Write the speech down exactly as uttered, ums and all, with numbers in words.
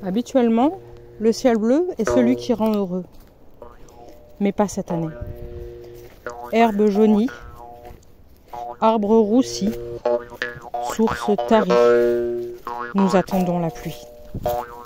Habituellement, le ciel bleu est celui qui rend heureux. Mais pas cette année. Herbe jaunie, arbres roussis, source tarie, nous attendons la pluie.